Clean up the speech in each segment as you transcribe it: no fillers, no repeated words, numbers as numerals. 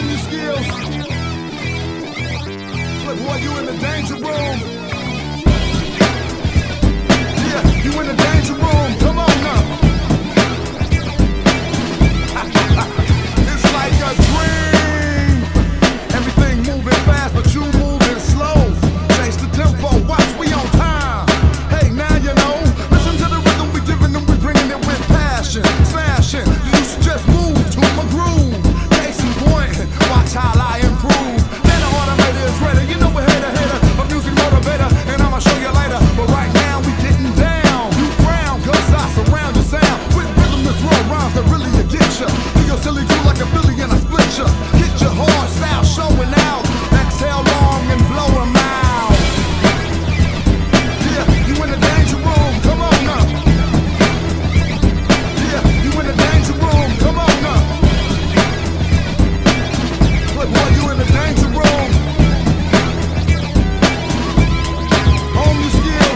Hone your skills. Look, boy, you in the danger room. Yeah, you in the danger room. Come on now. It's like a dream. Everything moving fast, but you moving slow. Chase the tempo, watch, we on time. Hey, now you know. Listen to the rhythm we giving them, we bringing it with passion. Smashing, you should just move to my groove. Case in point, watch how I improve. Then the automator is ready, you know we're hater, a music motivator, and I'ma show you later. But right now we getting down. You frown, cause I surround your sound with rhythmless raw rhymes that really get ya. Do your silly crew like a Philly and I split ya. Hit your hard style, showing out. Exhale long and blow 'em out. Yeah, you in the danger room, come on now. Yeah, you in the danger room, come on now. Look, boy, you in the danger room. Hone your skills.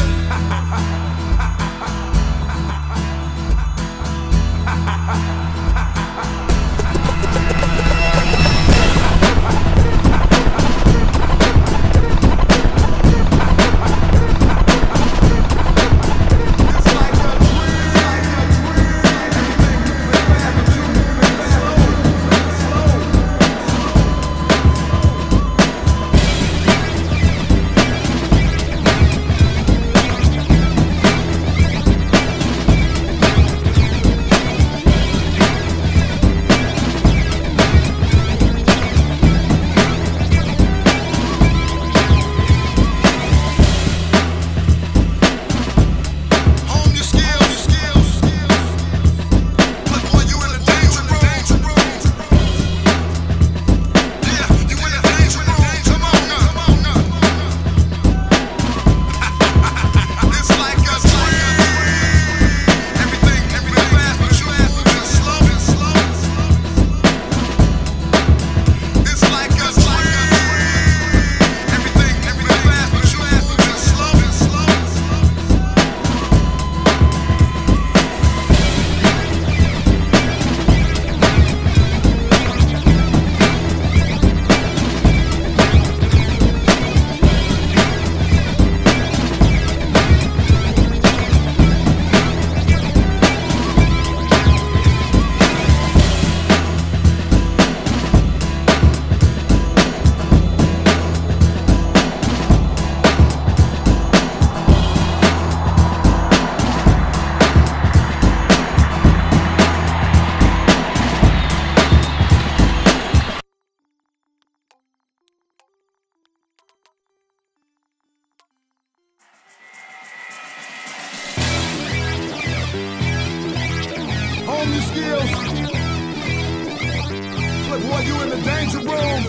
Hone your skills. Look, boy, you in the danger room.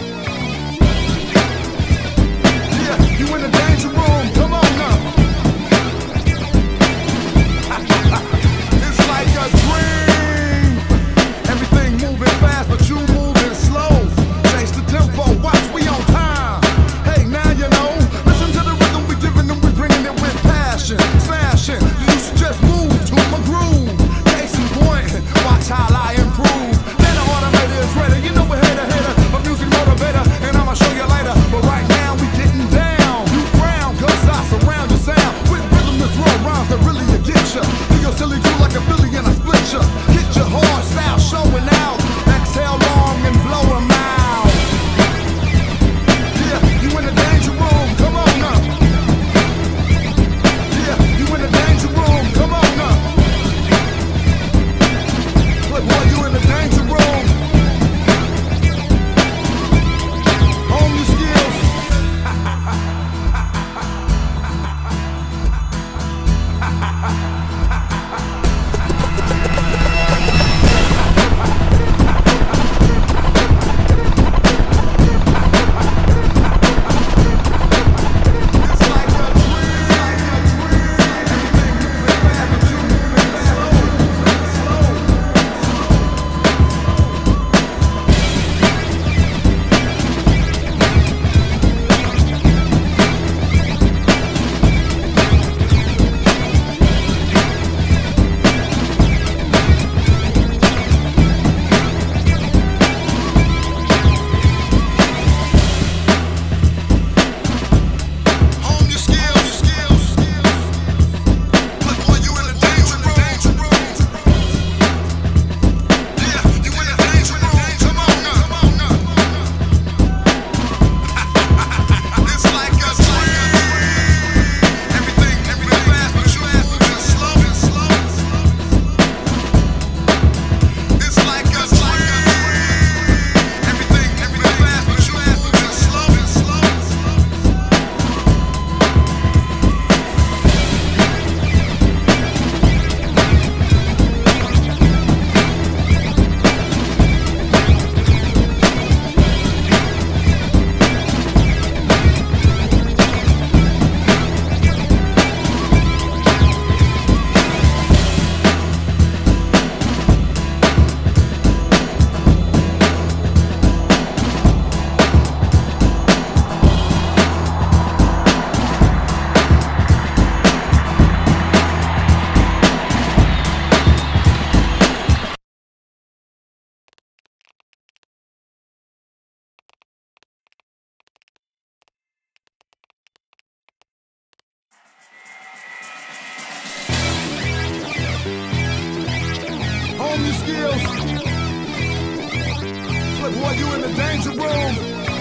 Yeah, you in the danger room. Come on now. It's like a dream. Everything moving fast, but you moving slow. Chase the tempo, watch, we on time. Hey, now you know. Listen to the rhythm we giving them, we bringing it with passion. Smashing, you should just move to my groove. Case in point, watch how I improve. Then the automator is ready, you know we're hater, a music motivator, and I'ma show you later. But right now we getting down. You frown, cause Hone your skills. Look, boy, you in the danger room.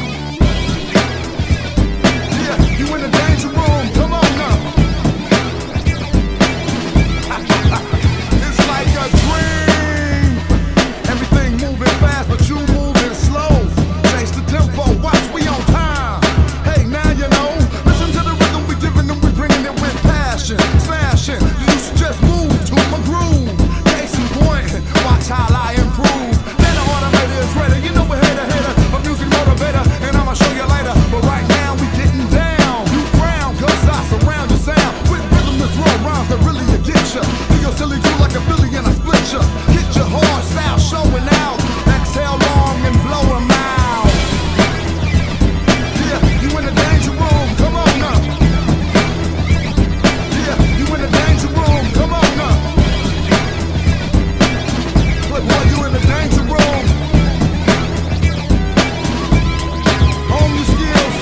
Yeah, you in the danger room. Come on now. It's like a dream. Everything moving fast, but you moving slow. Change the tempo, watch, we on time. Hey, now you know. Listen to the rhythm we giving them, we bringing it with passion. Smashing, you used to just move to my groove. Case in point, watch how I improve. Then the automator is ready, you know we're hater, a music motivator, and I'ma show you later. But right now we getting down. You frown, cause I surround your sound with rhythmless raw rhymes that really get ya. Do your silly do like a Philly and I split ya. Hit your hard style showing out. Exhale long and blow 'em out. Yeah, you in the danger room, come on now. Yeah, you in the danger room, come on now. Look, boy, you in the danger room. Hone your skills.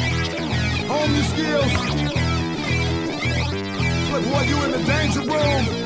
Hone your skills. Look, boy, you in the danger room.